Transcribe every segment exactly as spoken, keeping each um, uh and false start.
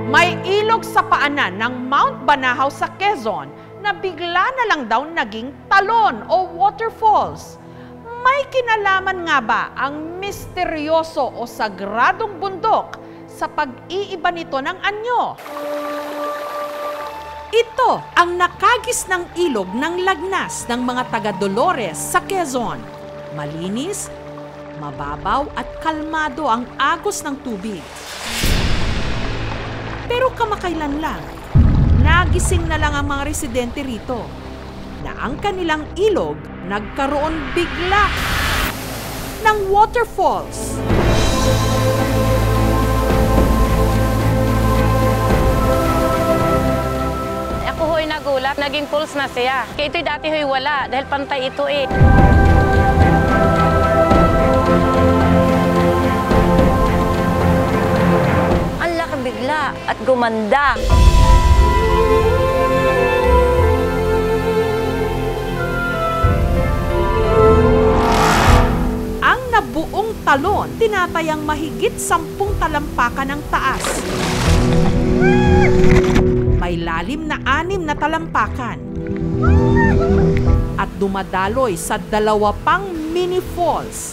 May ilog sa paanan ng Mount Banahaw sa Quezon na bigla na lang daw naging talon o waterfalls. May kinalaman nga ba ang misteryoso o sagradong bundok sa pag-iiba nito ng anyo? Ito ang nakagisnang ilog ng Lagnas ng mga taga-Dolores sa Quezon. Malinis, mababaw at kalmado ang agos ng tubig. Pero kamakailan lang, nagising na lang ang mga residente rito na ang kanilang ilog nagkaroon bigla ng waterfalls. Ako ho'y nagulat, naging falls na siya. Kaya ito'y dati ho'y wala dahil pantay ito eh. Ang laki bigla at gumanda. Ang nabuong talon, tinatayang mahigit sampung talampakan ng taas. May lalim na anim na talampakan. At dumadaloy sa dalawa pang mini falls.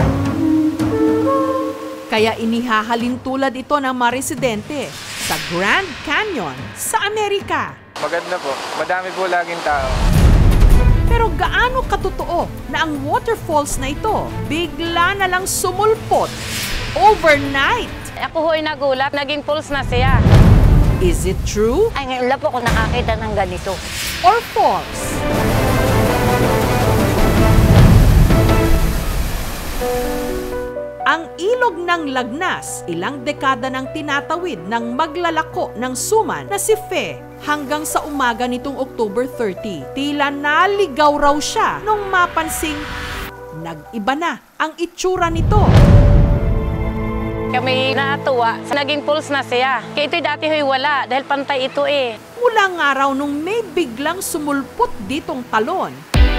Kaya inihahalin tulad ito ng mga residente sa Grand Canyon sa Amerika. Maganda po. Madami po laging tao. Pero gaano katotoo na ang waterfalls na ito bigla na lang sumulpot overnight? Ako ho'y nagulat, naging falls na siya. Is it true? Ay, ngayon lang po ako nakakita ng ganito. Or false? Ang ilog ng Lagnas, ilang dekada nang tinatawid ng maglalako ng suman na si Fe hanggang sa umaga nitong October thirtieth. Tila naligaw raw siya nung mapansing nag-iba na ang itsura nito. Kami natuwa, naging falls na siya. Kaya ito'y dati ho'y wala dahil pantay ito eh. Mula nga raw nung may biglang sumulpot ditong talon,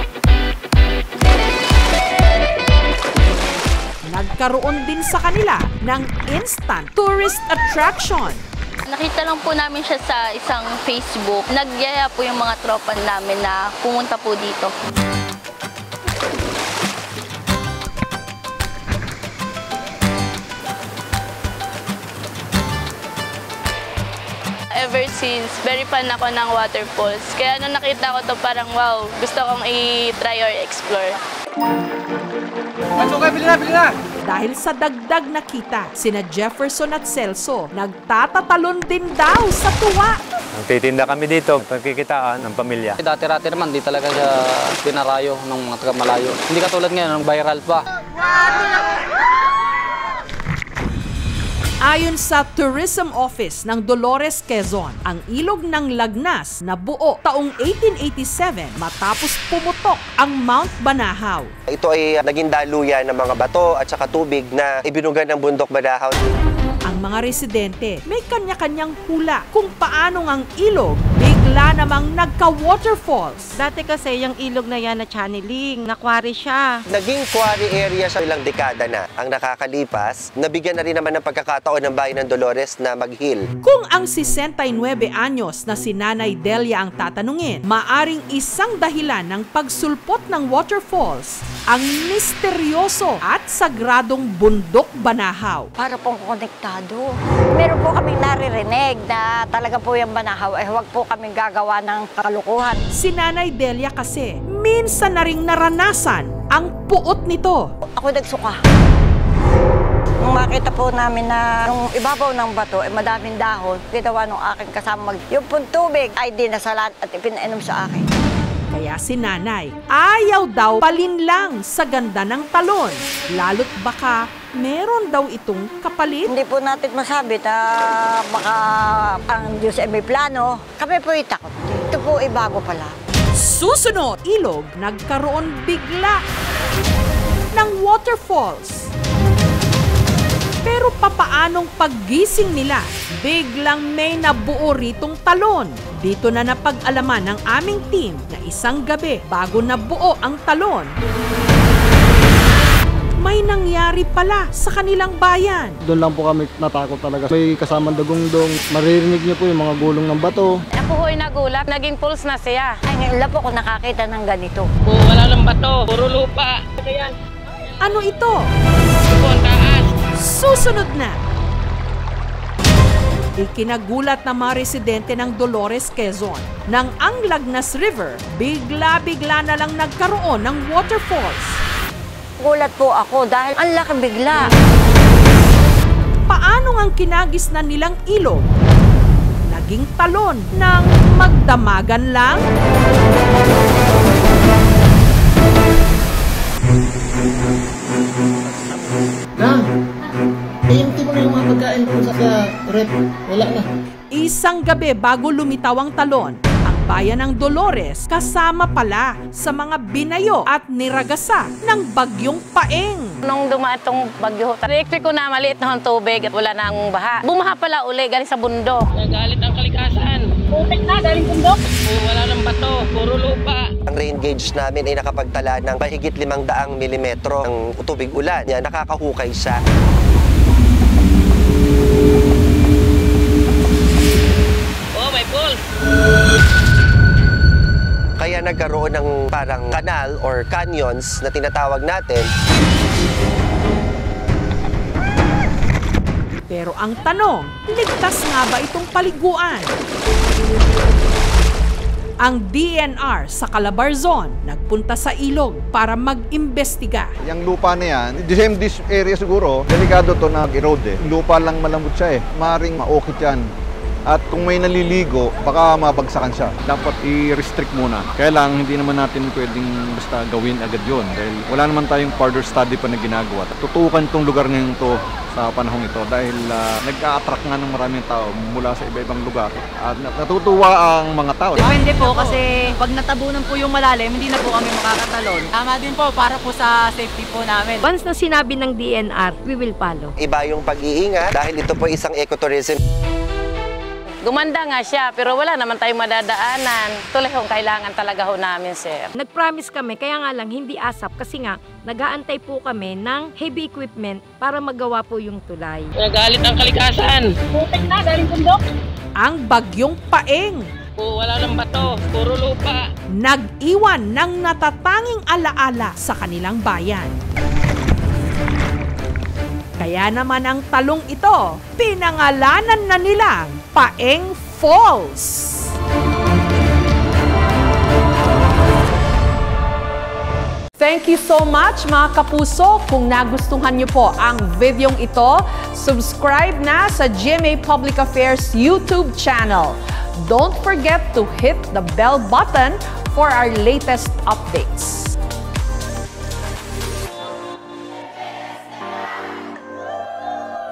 nagkaroon din sa kanila ng instant tourist attraction. Nakita lang po namin siya sa isang Facebook. Nagyaya po yung mga tropa namin na pumunta po dito. Ever since, very fan ako ng waterfalls. Kaya nung nakita ko to parang wow, gusto kong i-try or explore. Pasok kayo, bili na, bili na! Dahil sa dagdag na kita, sina Jefferson at Celso nagtatatalon din daw sa tuwa. Nagtitinda kami dito, pagkikitaan ng pamilya. Dati-rati naman, di talaga siya dinarayo ng mga taga-malayo. Hindi katulad ngayon, ng viral pa. Ayon sa Tourism Office ng Dolores, Quezon, ang ilog ng Lagnas na buo taong eighteen eighty-seven matapos pumutok ang Mount Banahaw. Ito ay naging daluyan ng mga bato at saka tubig na ibinugan ng bundok Banahaw. Ang mga residente may kanya-kanyang hula kung paanong ang ilog bigla namang nagka-waterfalls. Dati kasi yung ilog na yan na channeling, nakwari siya. Naging quarry area sa ilang dekada na. Ang nakakalipas, nabigyan na rin naman ng pagkakataon ng bayan ng Dolores na mag-heal. Kung ang sixty-nine anyos na si Nanay Delia ang tatanungin, maaring isang dahilan ng pagsulpot ng waterfalls ang misteryoso at sagradong bundok Banahaw. Para pong konektado. Meron po kaming naririnig na talaga po yung Banahaw ay huwag po kaming gagawa ng kalukuhan. Si Nanay Delia kasi, minsan na ring naranasan ang puot nito. Ako nagsuka. Nung makita po namin na nung ibabaw ng bato ay madaming dahon, ginawa nung aking kasama, yung pong tubig ay dinasalan at ipinainom sa akin. Kaya si Nanay, ayaw daw palinlang sa ganda ng talon. Lalo't baka meron daw itong kapalit. Hindi po natin masabi na baka ang Diyos ay may plano. Kami po itakot. Ito po ay bago pala. Susunod, ilog nagkaroon bigla ng waterfalls. Pero papaanong paggising nila, biglang may nabuo ritong talon. Dito na napag-alaman ng aming team na isang gabi bago nabuo ang talon, may nangyari pala sa kanilang bayan. Doon lang po kami natakot talaga. May kasamang dagong-dong, maririnig niyo po yung mga gulong ng bato. Ako ho'y nagulat, naging pulse na siya. Ay, ngayon lang po ako nakakita ng ganito. Oh, wala ng bato, puro lupa. Ano ito? Taas. Susunod na! Ikinagulat ng mga residente ng Dolores, Quezon nang ang Lagnas River bigla-bigla na lang nagkaroon ng waterfalls. Gulat po ako dahil ang laki bigla. Paanong ang kinagisnang nilang ilog naging talon ng magdamagan lang? Nang, i-empty mo na yung mga pagkain ko sa rep. Wala na. Isang gabi bago lumitaw ang talon, ang bayan ng Dolores kasama pala sa mga binayo at niragasa ng bagyong Paeng. Nung dumaan tong bagyo, na-expect ko na maliit na ang tubig at wala na ang baha. Bumaha pala uli, galing sa bundok. Nagalit ang kalikasan. Putik na, galing bundok. Wala ng bato, puro lupa. Ang rain gauge namin ay nakapagtala ng mahigit limang daang milimetro ng tubig ulan. Yan, nakakahukay siya. Oh, may pool. Kaya nagkaroon ng parang kanal or canyons na tinatawag natin. Pero ang tanong, ligtas nga ba itong paliguan? Ang D N R sa Calabarzon nagpunta sa Ilog para mag-imbestiga. Yung lupa na yan, the same this area siguro, delikado to na erode eh. Lupa lang malambot siya eh. Maring maokit yan. At kung may naliligo, baka mabagsakan siya. Dapat i-restrict muna. Kaya lang, hindi naman natin pwedeng basta gawin agad yun. Dahil wala naman tayong further study pa na ginagawa. Tutukan itong lugar ngayon to sa panahong ito. Dahil uh, nag-a-attract nga ng maraming tao mula sa iba-ibang lugar. At natutuwa ang mga tao. Depende po kasi pag natabunan po yung malalim, hindi na po kami makakatalon. Tama din po para po sa safety po namin. Once na sinabi ng D N R, we will follow. Iba yung pag-iingat dahil ito po isang ecotourism. Gumanda nga siya, pero wala naman tayong madadaanan. Tuloy yung kailangan talaga ho namin, sir. Nag-promise kami, kaya nga lang hindi asap kasi nga nag-aantay po kami ng heavy equipment para magawa po yung tulay. Nagalit ang kalikasan. Putik na, galing bundok. Ang bagyong Paeng. Oh, wala ng bato, puro lupa. Nag-iwan ng natatanging alaala sa kanilang bayan. Kaya naman ang talong ito, pinangalanan na nilang Paeng Falls. Thank you so much mga kapuso. Kung nagustuhan niyo po ang videong ito, subscribe na sa G M A Public Affairs YouTube channel. Don't forget to hit the bell button for our latest updates.